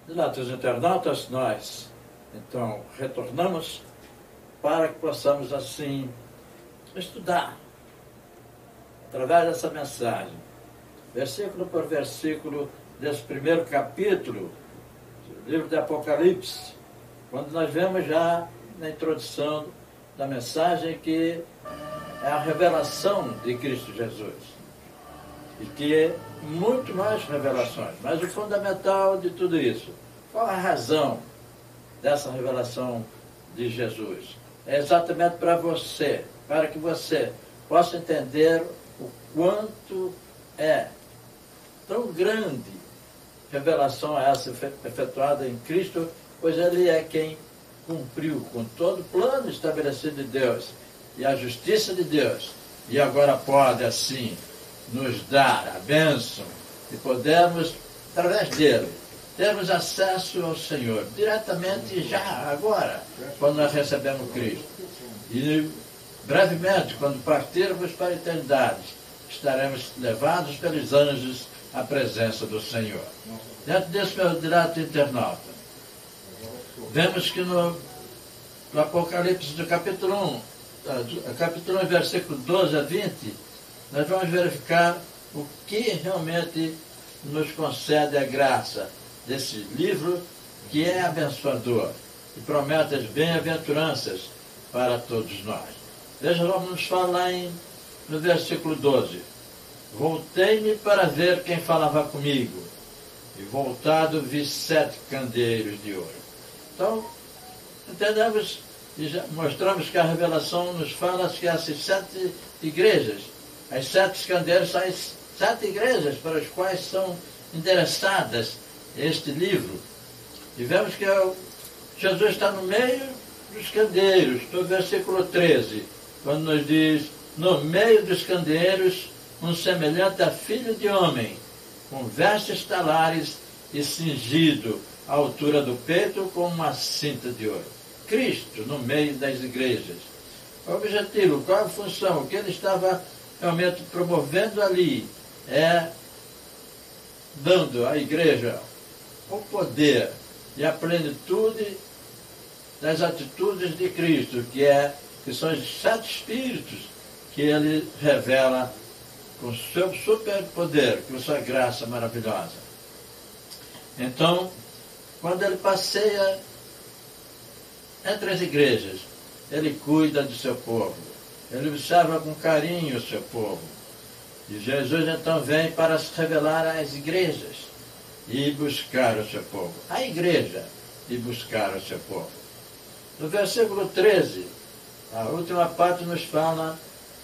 Diletos internautas, nós então retornamos para que possamos assim estudar através dessa mensagem, versículo por versículo, desse primeiro capítulo do livro de Apocalipse, quando nós vemos já na introdução da mensagem que é a revelação de Cristo Jesus. E que é muito mais revelações. Mas o fundamental de tudo isso, qual a razão dessa revelação de Jesus? É exatamente para você, para que você possa entender o quanto é tão grande revelação essa efetuada em Cristo, pois Ele é quem cumpriu com todo o plano estabelecido de Deus e a justiça de Deus. E agora pode, assim, nos dar a bênção e podermos, através dele, termos acesso ao Senhor, diretamente já, agora, quando nós recebemos Cristo. E brevemente, quando partirmos para a eternidade, estaremos levados pelos anjos à presença do Senhor. Dentro desse meu direto internauta, vemos que no Apocalipse do capítulo 1, versículo 12 a 20, nós vamos verificar o que realmente nos concede a graça desse livro, que é abençoador e promete as bem-aventuranças para todos nós. Veja, vamos nos falar no versículo 12. Voltei-me para ver quem falava comigo, e voltado vi 7 candeeiros de ouro. Então, entendemos e já mostramos que a revelação nos fala que essas 7 igrejas, as 7 candeeiros são as 7 igrejas para as quais são endereçadas este livro. E vemos que Jesus está no meio dos candeeiros, no versículo 13, quando nos diz: no meio dos candeeiros, um semelhante a filho de homem, com vestes talares e cingido à altura do peito com uma cinta de ouro. Cristo no meio das igrejas. O objetivo, qual a função? O que ele estava realmente promovendo ali é dando à igreja o poder e a plenitude das atitudes de Cristo, que são os 7 espíritos que ele revela com seu superpoder, com sua graça maravilhosa. Então, quando ele passeia entre as igrejas, ele cuida do seu povo, ele observa com carinho o seu povo. E Jesus então vem para se revelar às igrejas e buscar o seu povo. A igreja e buscar o seu povo. No versículo 13, a última parte nos fala: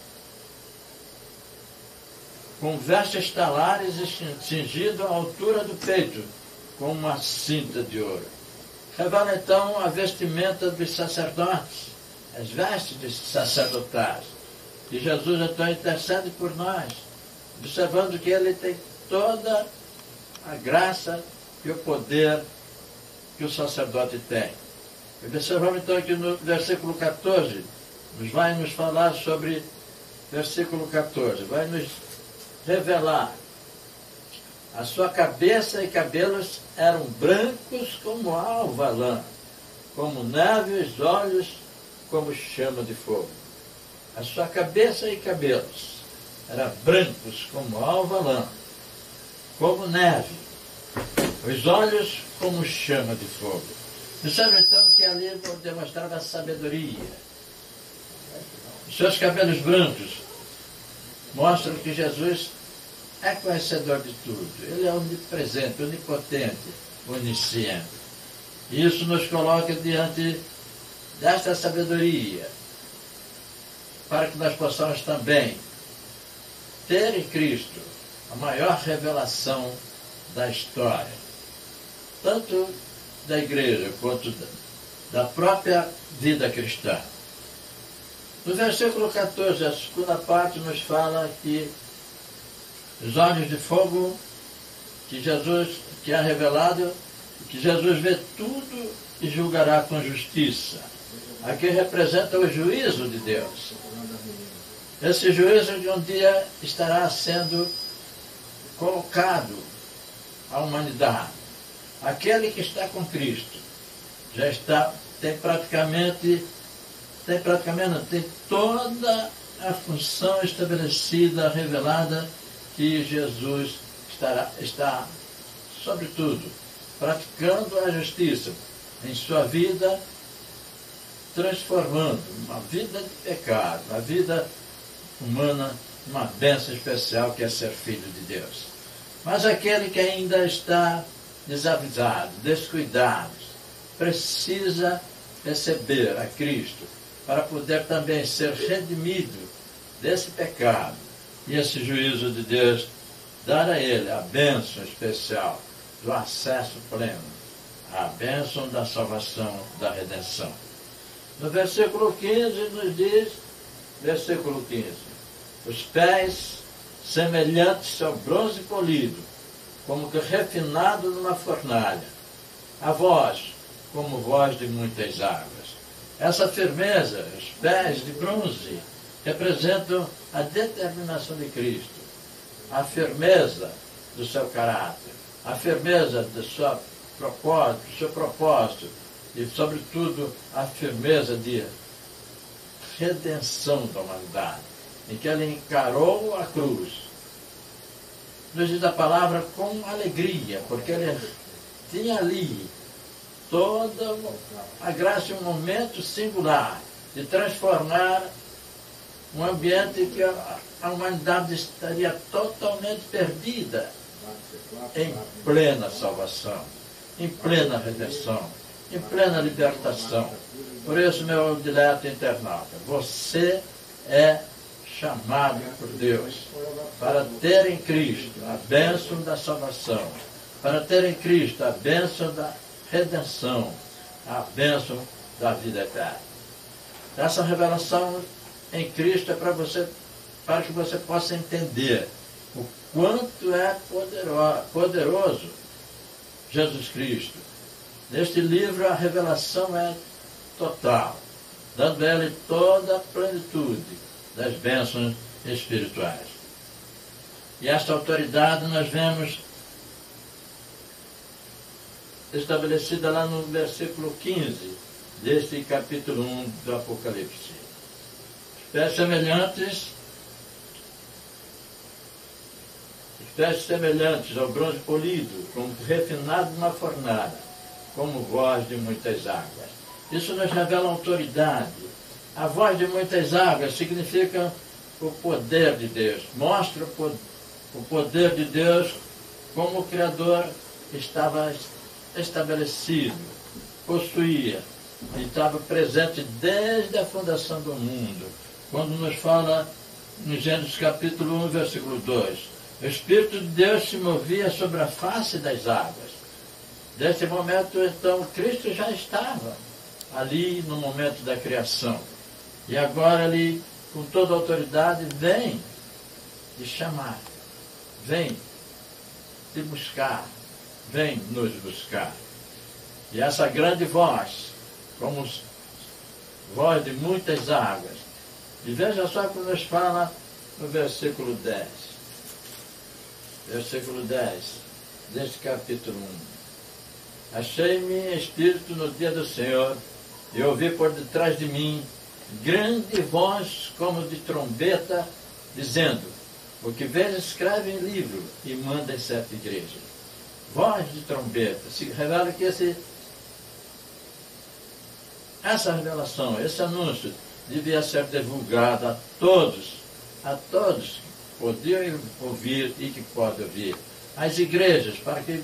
com vestes talares e cingido à altura do peito, com uma cinta de ouro. Revela então a vestimenta dos sacerdotes, as vestes dos sacerdotais. E Jesus então intercede por nós, observando que ele tem toda a graça e o poder que o sacerdote tem. Observamos então que no versículo 14, vai nos falar sobre, versículo 14, vai nos revelar: a sua cabeça e cabelos eram brancos como alva lã, como neve, e os olhos como chama de fogo. A sua cabeça e cabelos eram brancos como alva lã, como neve, os olhos como chama de fogo. Percebe então que ali demonstrava a sabedoria. Os seus cabelos brancos mostram que Jesus é conhecedor de tudo. Ele é onipresente, onipotente, onisciente. E isso nos coloca diante desta sabedoria, para que nós possamos também ter em Cristo a maior revelação da história, tanto da igreja quanto da própria vida cristã. No versículo 14, a segunda parte nos fala que os olhos de fogo que é revelado, que Jesus vê tudo e julgará com justiça. Aqui representa o juízo de Deus. Esse juízo de um dia estará sendo colocado à humanidade. Aquele que está com Cristo já está, tem toda a função estabelecida, revelada, que Jesus está, sobretudo, praticando a justiça em sua vida, transformando uma vida de pecado, uma vida humana, uma bênção especial que é ser filho de Deus. Mas aquele que ainda está desavisado, descuidado, precisa receber a Cristo para poder também ser redimido desse pecado e esse juízo de Deus, dar a ele a bênção especial do acesso pleno, a bênção da salvação, da redenção. No versículo 15 nos diz, versículo 15, os pés semelhantes ao bronze polido, como que refinado numa fornalha, a voz, como voz de muitas águas. Essa firmeza, os pés de bronze, representam a determinação de Cristo, a firmeza do seu caráter, a firmeza do seu propósito e, sobretudo, a firmeza de redenção da humanidade, em que ele encarou a cruz. Nos diz a palavra com alegria, porque ele tinha ali toda a graça, um momento singular de transformar um ambiente que a humanidade estaria totalmente perdida em plena salvação, em plena redenção, em plena libertação. Por isso, meu dileto internauta, você é chamado por Deus para ter em Cristo a bênção da salvação, para ter em Cristo a bênção da redenção, a bênção da vida eterna. Essa revelação em Cristo é para que você possa entender o quanto é poderoso Jesus Cristo. Neste livro a revelação é total, dando a ele toda a plenitude das bênçãos espirituais. E esta autoridade nós vemos estabelecida lá no versículo 15 deste capítulo 1 do Apocalipse. Pés semelhantes ao bronze polido, como refinado numa fornalha, como voz de muitas águas. Isso nos revela autoridade. A voz de muitas águas significa o poder de Deus. Mostra o poder de Deus como o Criador estava estabelecido, possuía, e estava presente desde a fundação do mundo. Quando nos fala em Gênesis capítulo 1, versículo 2, o Espírito de Deus se movia sobre a face das águas. Nesse momento, então, Cristo já estava ali no momento da criação. E agora ele, com toda a autoridade, vem te chamar, vem te buscar, vem nos buscar. E essa grande voz, como voz de muitas águas. E veja só o que nos fala no versículo 10. Versículo 10, deste capítulo 1. Achei-me em espírito no dia do Senhor, e ouvi por detrás de mim grande voz como de trombeta, dizendo: o que vês escreve em livro e manda em 7 igrejas. Voz de trombeta. Se revela que essa revelação, esse anúncio, devia ser divulgado a todos que podiam ouvir e que podem ouvir. As igrejas, para que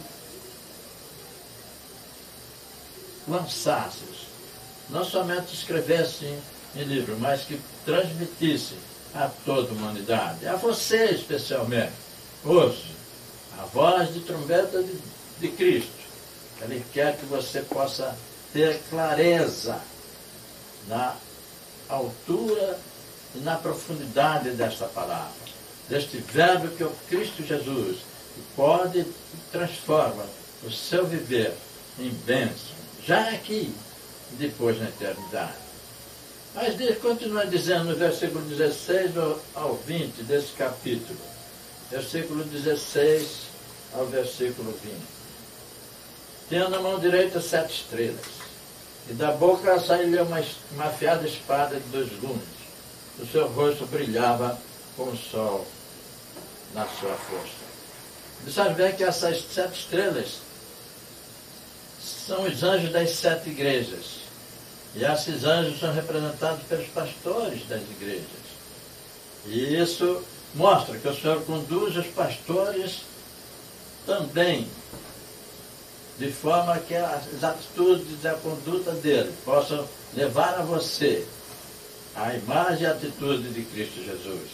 lançassem, não somente escrevessem em livro, mas que transmitissem a toda a humanidade, a você especialmente, hoje, a voz de trombeta de Cristo. Ele quer que você possa ter clareza na altura e na profundidade desta palavra, deste verbo que é o Cristo Jesus, que pode e transforma o seu viver em bênção, já aqui e depois na eternidade. Mas continua dizendo no versículo 16 ao 20 desse capítulo, versículo 16 ao versículo 20. Tinha na mão direita 7 estrelas, e da boca saiu uma afiada espada de 2 gumes. O seu rosto brilhava como o sol na sua força. Observe bem que essas 7 estrelas são os anjos das 7 igrejas. E esses anjos são representados pelos pastores das igrejas. E isso mostra que o Senhor conduz os pastores também, de forma que as atitudes e a conduta dele possam levar a você à imagem e atitude de Cristo Jesus.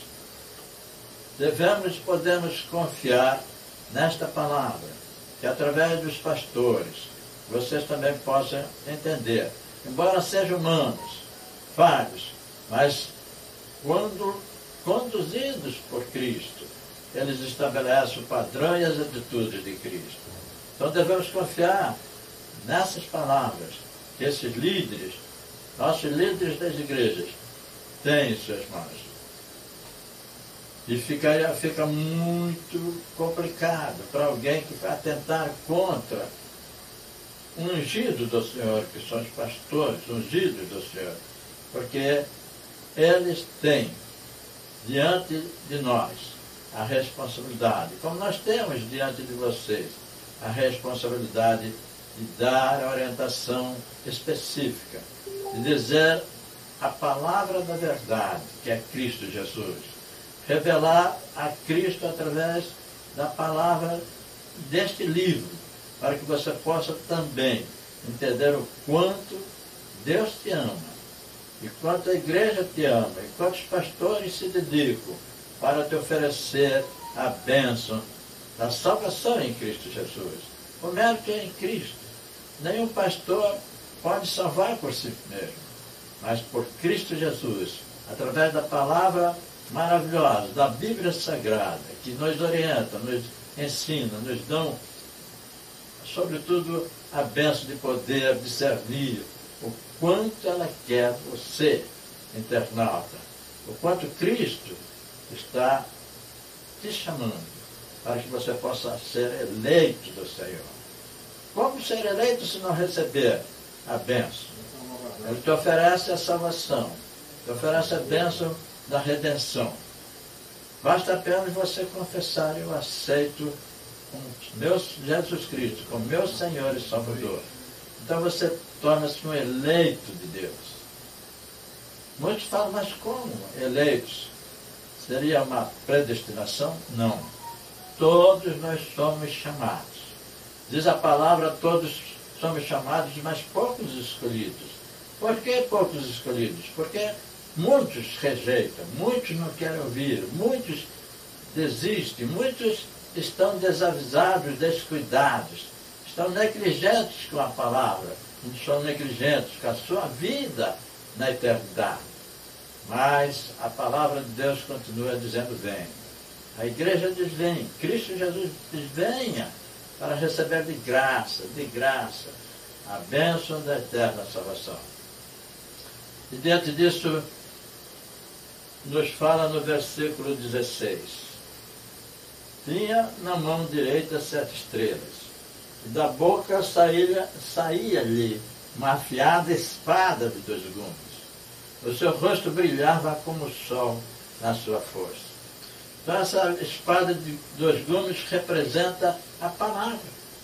Podemos confiar nesta palavra, que através dos pastores vocês também possam entender. Embora sejam humanos, falhos, mas quando conduzidos por Cristo, eles estabelecem o padrão e as atitudes de Cristo. Então devemos confiar nessas palavras que esses líderes, nossos líderes das igrejas, têm em suas mãos. E fica muito complicado para alguém que vai atentar contra o ungido do Senhor, que são os pastores ungidos do Senhor, porque eles têm diante de nós a responsabilidade, como nós temos diante de vocês, a responsabilidade de dar a orientação específica, de dizer a palavra da verdade, que é Cristo Jesus. Revelar a Cristo através da palavra deste livro, para que você possa também entender o quanto Deus te ama, e quanto a igreja te ama, e quantos pastores se dedicam para te oferecer a bênção da salvação em Cristo Jesus. O mérito é em Cristo. Nenhum pastor pode salvar por si mesmo, mas por Cristo Jesus, através da palavra maravilhosa, da Bíblia Sagrada, que nos orienta, nos ensina, nos dão, sobretudo, a bênção de poder discernir o quanto ela quer você, internauta, o quanto Cristo está te chamando para que você possa ser eleito do Senhor. Como ser eleito se não receber a bênção? Ele te oferece a salvação, te oferece a bênção da redenção. Basta apenas você confessar: eu aceito Jesus Cristo como meu Senhor e Salvador. Então você torna-se um eleito de Deus. Muitos falam: mas como eleitos? Seria uma predestinação? Não. Todos nós somos chamados. Diz a palavra: todos somos chamados, mas poucos escolhidos. Por que poucos escolhidos? Porque muitos rejeitam, muitos não querem ouvir, muitos desistem, muitos estão desavisados, descuidados, estão negligentes com a palavra, estão negligentes com a sua vida na eternidade. Mas a palavra de Deus continua dizendo: vem. A igreja diz: vem. Cristo Jesus diz: venha, para receber de graça, a bênção da eterna salvação. E diante disso, nos fala no versículo 16: tinha na mão direita 7 estrelas, e da boca saía-lhe uma afiada espada de 2 gumes. O seu rosto brilhava como o sol na sua força. Então essa espada de 2 gumes representa a palavra.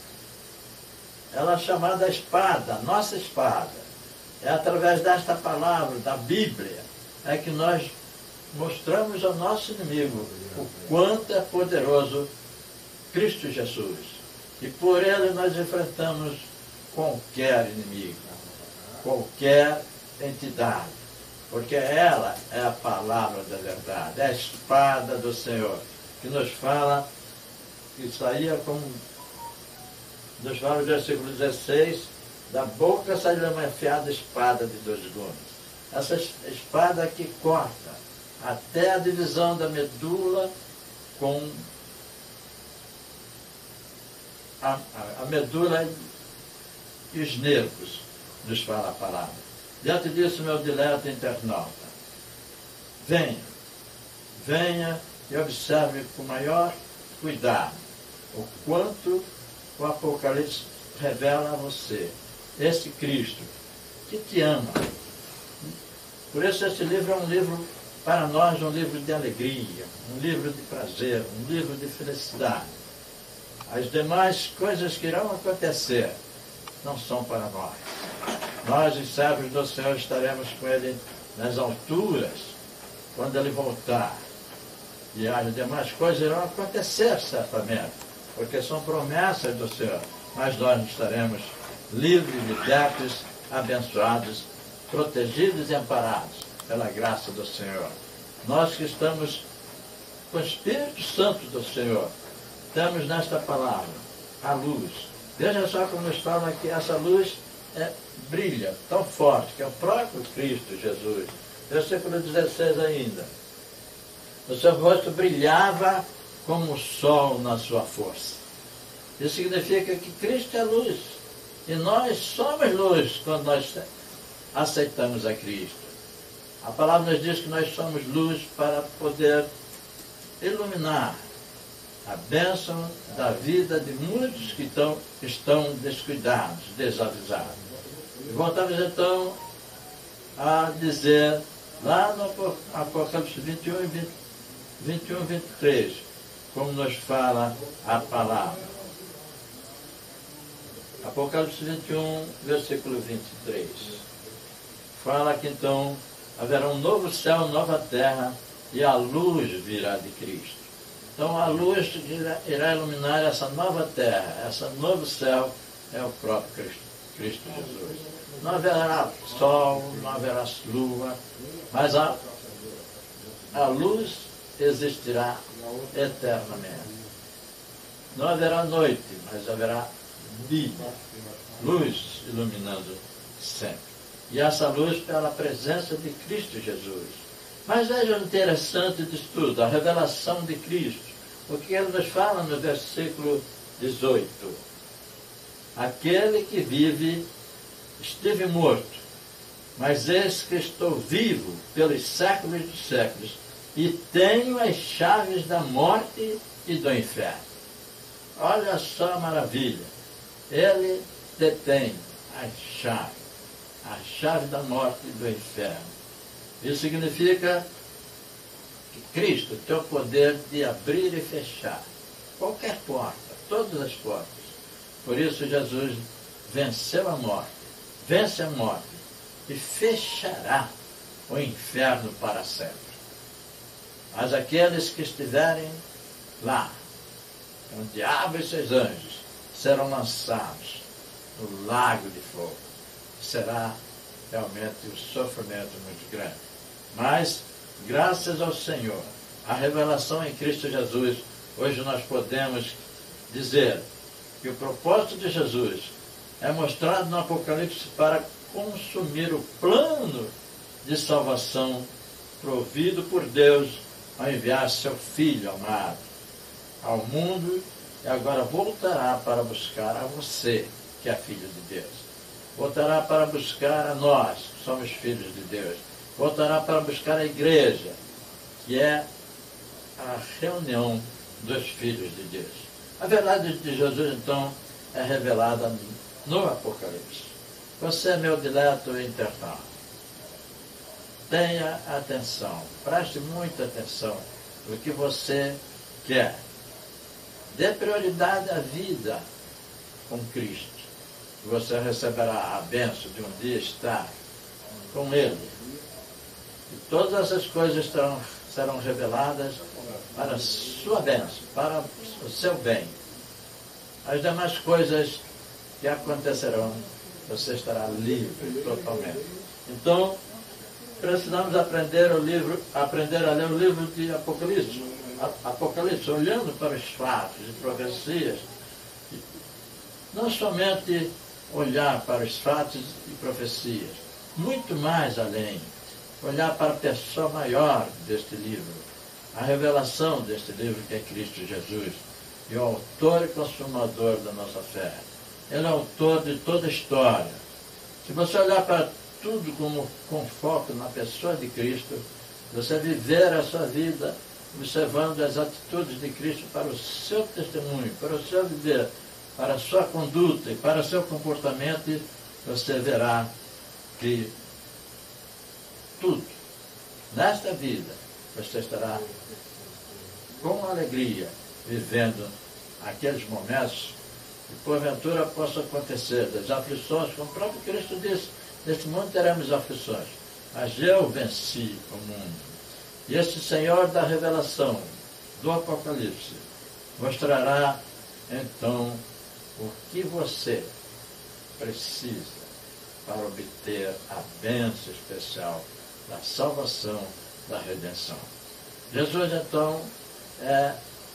Ela é chamada espada, a nossa espada. É através desta palavra, da Bíblia, é que nós mostramos ao nosso inimigo o quanto é poderoso Cristo Jesus. E por ele nós enfrentamos qualquer inimigo, qualquer entidade, porque ela é a palavra da verdade, é a espada do Senhor, que nos fala, que saía como, nos fala no versículo 16, da boca saiu uma afiada espada de 2 gumes. Essa espada que corta até a divisão da medula com a medula e os nervos, nos fala a palavra. Diante disso, meu dileto internauta, venha e observe com maior cuidado o quanto o Apocalipse revela a você esse Cristo que te ama. Por isso esse livro é um livro, para nós, um livro de alegria, um livro de prazer, um livro de felicidade. As demais coisas que irão acontecer não são para nós. Nós, os servos do Senhor, estaremos com Ele nas alturas, quando Ele voltar. E as demais coisas irão acontecer, certamente, porque são promessas do Senhor. Mas nós estaremos livres, libertos, abençoados, protegidos e amparados pela graça do Senhor. Nós que estamos com o Espírito Santo do Senhor, temos nesta palavra a luz. Veja só como nos fala que essa luz brilha tão forte, que é o próprio Cristo Jesus. Versículo 16 ainda. O seu rosto brilhava como o sol na sua força. Isso significa que Cristo é luz. E nós somos luz quando nós aceitamos a Cristo. A palavra nos diz que nós somos luz para poder iluminar a bênção da vida de muitos que estão descuidados, desavisados. E voltamos então a dizer, lá no Apocalipse 21 e 23, como nos fala a palavra. Apocalipse 21, versículo 23. Fala que então haverá um novo céu, nova terra, e a luz virá de Cristo. Então a luz irá iluminar essa nova terra, esse novo céu é o próprio Cristo Jesus. Não haverá sol, não haverá lua, mas a luz existirá eternamente. Não haverá noite, mas haverá dia, luz iluminando sempre. E essa luz pela presença de Cristo Jesus. Mas veja o interessante disso tudo, a revelação de Cristo. O que ele nos fala no versículo 18. Aquele que vive esteve morto, mas eis que estou vivo pelos séculos dos séculos e tenho as chaves da morte e do inferno. Olha só a maravilha. Ele detém a chave da morte e do inferno. Isso significa que Cristo tem o poder de abrir e fechar qualquer porta, todas as portas. Por isso Jesus venceu a morte, vence a morte e fechará o inferno para sempre. Mas aqueles que estiverem lá, o diabo e seus anjos serão lançados no lago de fogo. Será realmente um sofrimento muito grande. Mas, graças ao Senhor, a revelação em Cristo Jesus, hoje nós podemos dizer que o propósito de Jesus é mostrado no Apocalipse para consumir o plano de salvação provido por Deus ao enviar seu Filho amado ao mundo e agora voltará para buscar a você, que é filho de Deus. Voltará para buscar a nós, que somos filhos de Deus. Voltará para buscar a igreja, que é a reunião dos filhos de Deus. A verdade de Jesus, então, é revelada no Apocalipse. Você é meu dileto internauta. Tenha atenção, preste muita atenção no que você quer. Dê prioridade à vida com Cristo. Você receberá a bênção de um dia estar com Ele. E todas essas coisas serão reveladas para a sua bênção, para o seu bem. As demais coisas que acontecerão, você estará livre totalmente. Então, precisamos aprender a ler o livro de Apocalipse, olhando para os fatos e profecias. Não somente olhar para os fatos e profecias, muito mais além, olhar para a pessoa maior deste livro, a revelação deste livro que é Cristo Jesus, e o autor e consumador da nossa fé. Ele é o autor de toda a história. Se você olhar para tudo com foco na pessoa de Cristo, você viver a sua vida observando as atitudes de Cristo para o seu testemunho, para o seu viver, para a sua conduta e para o seu comportamento, você verá que tudo, nesta vida, você estará com alegria, vivendo aqueles momentos que porventura possam acontecer, das aflições, como o próprio Cristo disse, neste mundo teremos aflições, mas eu venci o mundo. E esse Senhor da revelação, do Apocalipse, mostrará então o que você precisa para obter a bênção especial da salvação, da redenção. Jesus, então, é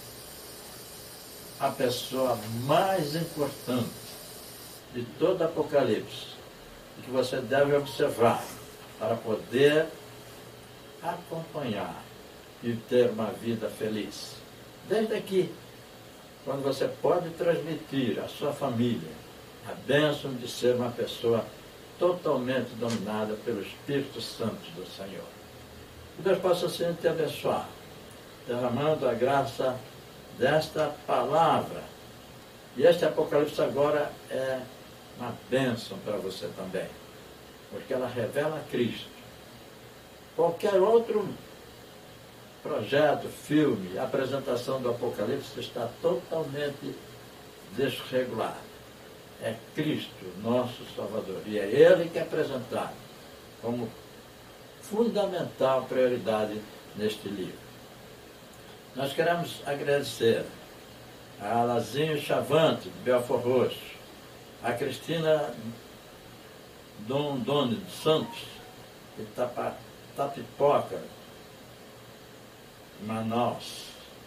a pessoa mais importante de todo Apocalipse, que você deve observar para poder acompanhar e ter uma vida feliz. Desde aqui, quando você pode transmitir à sua família a bênção de ser uma pessoa totalmente dominada pelo Espírito Santo do Senhor. Que Deus possa assim te abençoar, derramando a graça desta palavra. E este Apocalipse agora é uma bênção para você também, porque ela revela Cristo. Qualquer outro projeto, filme, apresentação do Apocalipse está totalmente desregulado. É Cristo, nosso Salvador, e é Ele que é apresentado como fundamental prioridade neste livro. Nós queremos agradecer a Alazinho Chavante, de Belfort Roxo, a Cristina Dondoni dos Santos, de Tapipoca, Manaus,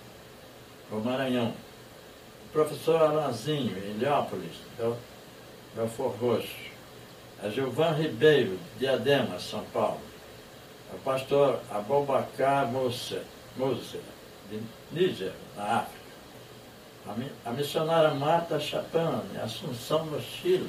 o Maranhão, o professor Alazinho, em Ilhépolis, Belfort Roxo, a Gilvan Ribeiro, de Diadema, São Paulo, o pastor Aboubacar Moussa, de Níger, na África, a missionária Marta Chapan, em Assunção, no Chile,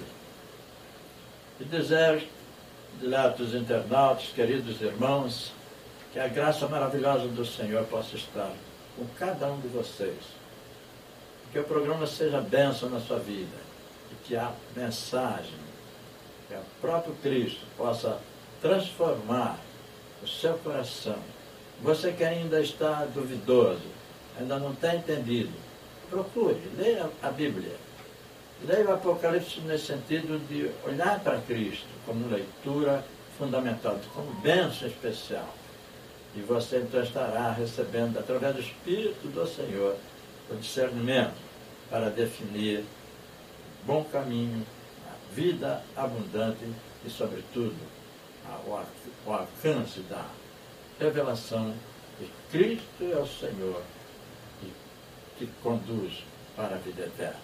e dizer, diletos internautas, queridos irmãos, que a graça maravilhosa do Senhor possa estar com cada um de vocês, que o programa seja bênção na sua vida, e que a mensagem, que o próprio Cristo possa transformar o seu coração. Você que ainda está duvidoso, ainda não tem entendido, procure, leia a Bíblia. Leia o Apocalipse nesse sentido de olhar para Cristo como leitura fundamental, como bênção especial. E você então estará recebendo, através do Espírito do Senhor, o discernimento para definir o bom caminho, a vida abundante e, sobretudo, o alcance da revelação de Cristo é o Senhor que conduz para a vida eterna.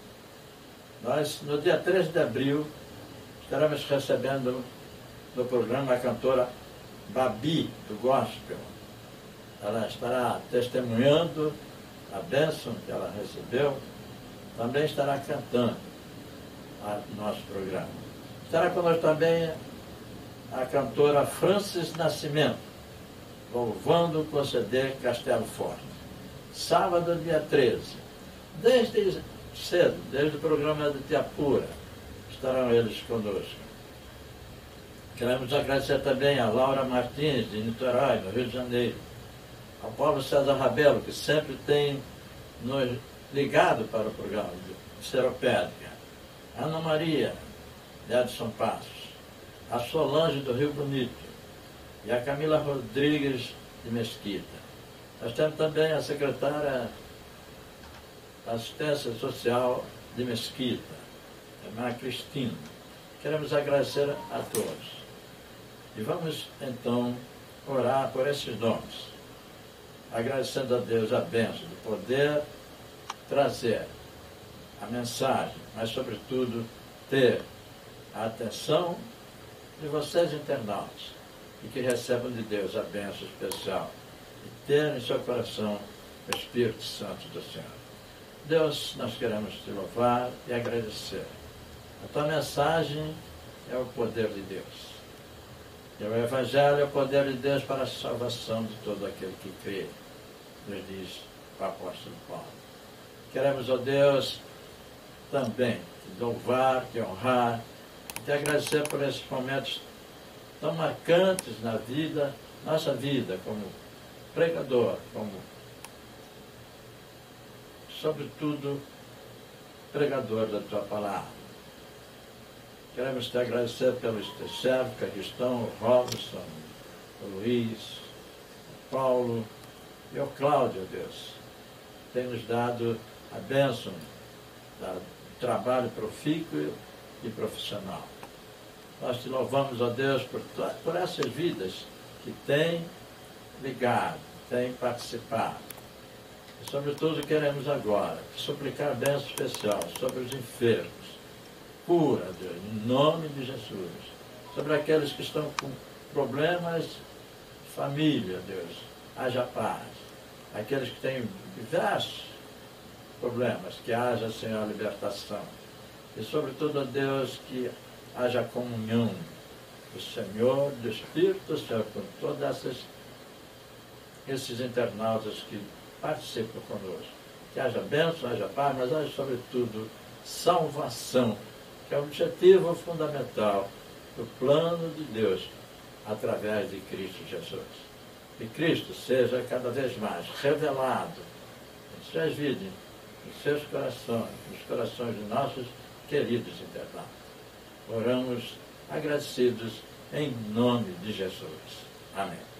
Nós, no dia 13 de abril, estaremos recebendo no programa a cantora Babi, do Gospel. Ela estará testemunhando a bênção que ela recebeu, também estará cantando no nosso programa. Estará conosco também a cantora Francis Nascimento, louvando com o CD Castelo Forte. Sábado, dia 13. Desde cedo, desde o programa de Tiapura, estarão eles conosco. Queremos agradecer também a Laura Martins, de Niterói, no Rio de Janeiro, ao Paulo César Rabelo, que sempre tem nos ligado para o programa de Seropédica, a Ana Maria, de Edson Passos, a Solange, do Rio Bonito, e a Camila Rodrigues, de Mesquita. Nós temos também a secretária da Assistência Social de Mesquita, a irmã Cristina. Queremos agradecer a todos. E vamos, então, orar por esses nomes, agradecendo a Deus a bênção de poder trazer a mensagem, mas, sobretudo, ter a atenção de vocês, internautas, e que recebam de Deus a bênção especial e ter em seu coração o Espírito Santo do Senhor. Deus, nós queremos te louvar e agradecer. A tua mensagem é o poder de Deus. E o Evangelho é o poder de Deus para a salvação de todo aquele que crê, nos diz o apóstolo Paulo. Queremos, ó Deus, também te louvar, te honrar, te agradecer por esses momentos tão marcantes na vida, nossa vida, como pregador, como, sobretudo, pregador da tua palavra. Queremos te agradecer pelos teus servos que aqui estão, o Robson, o Luiz, o Paulo e o Cláudio, Deus. Tem nos dado a bênção do trabalho profícuo e profissional. Nós te louvamos, ó Deus, por essas vidas que têm ligado, têm participado. E, sobretudo, queremos agora suplicar bênção especial sobre os enfermos. Cura, Deus, em nome de Jesus. Sobre aqueles que estão com problemas de família, Deus, haja paz. Aqueles que têm diversos problemas, que haja, Senhor, libertação. E, sobretudo, ó Deus, que haja comunhão do Senhor, do Espírito, Senhor, com todos esses internautas que participam conosco. Que haja bênção, haja paz, mas haja, sobretudo, salvação, que é o objetivo fundamental do plano de Deus através de Cristo Jesus. Que Cristo seja cada vez mais revelado em suas vidas, em seus corações, nos corações de nossos queridos internautas. Oramos agradecidos em nome de Jesus. Amém.